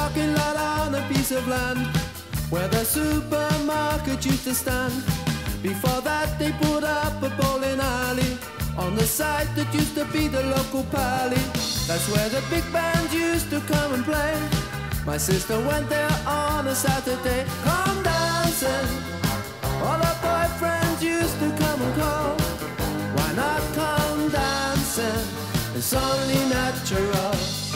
parking lot on a piece of land where the supermarket used to stand. Before that they put up a bowling alley on the site that used to be the local pally. That's where the big band used to come and play. My sister went there on a Saturday. Come dancing, all her boyfriends used to come and call. Why not come dancing? It's only natural.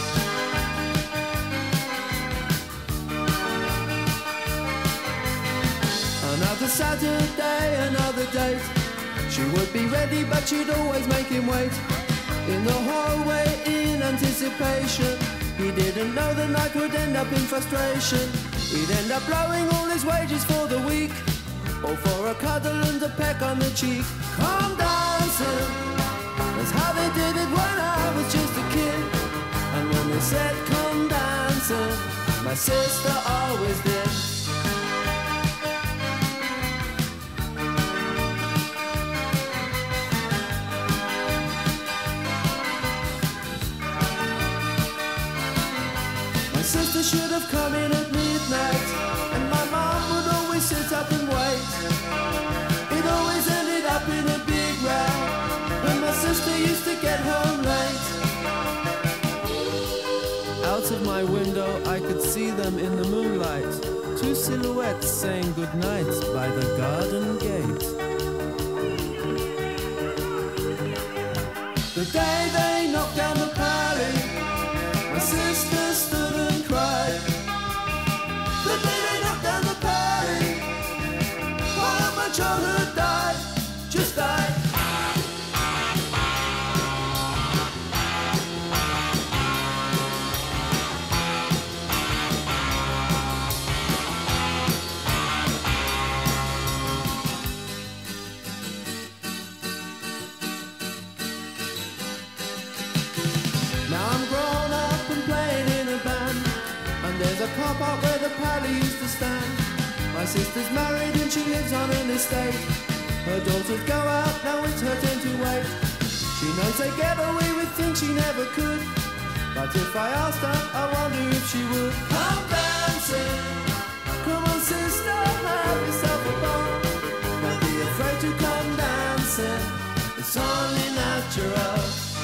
Another Saturday, another date. She would be ready, but she'd always make him wait in the hallway in anticipation. He didn't know the night would end up in frustration. He'd end up blowing all his wages for the week, or for a cuddle and a peck on the cheek. Come dancing, that's how they did it when I was just a kid. And when they said come dancing, my sister always did. My sister should have come in at midnight, and my mom would always sit up and wait. It always ended up in a big row when my sister used to get home late. Out of my window I could see them in the moonlight, two silhouettes saying goodnight by the garden gate. The day they knocked down the pally, my sister stood and cried. The day they knocked down the pally, while my childhood died, just died. Now I'm grown up and playing in a band, and there's a car park where the pally used to stand. My sister's married and she lives on an estate. Her daughters go out, now it's her turn to wait. She knows they get away with things she never could, but if I asked her, I wonder if she would. Come dancing, come on sister, have yourself a ball. Don't be afraid to come dancing, it's only natural.